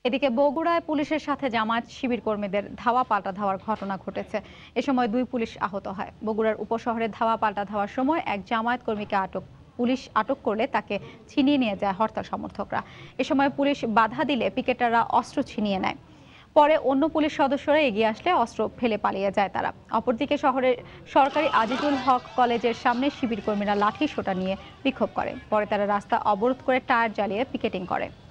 এদিকে বগুড়ায় পুলিশের সাথে জামায়াত শিবির কর্মীদের ধাওয়া পাল্টা ধাওয়ার ঘটনা ঘটেছে। এ সময় 2 পুলিশ আহত হয়। বগুড়ার উপশহরে ধাওয়া পাল্টা ধাওয়ার সময় এক জামায়াত কর্মীকে পুলিশ আটক করলে তাকে ছিনিয়ে নিয়ে যায় হরতাল সমর্থকরা। এ সময় পুলিশ বাধা দিলে পিকেটাররা অস্ত্র ছিনিয়ে নেয়। পরে অন্য পুলিশ সদস্যরা এগিয়ে আসলে অস্ত্র ফেলে পালিয়ে যায় তারা। অপরদিকে শহরের সরকারি আজিজুল হক কলেজের সামনে শিবির কর্মীরা লাঠি সোঁটা নিয়ে বিক্ষোভ করে। পরে তারা রাস্তা অবরোধ করে টায়ার জ্বালিয়ে পিকেটিং করে।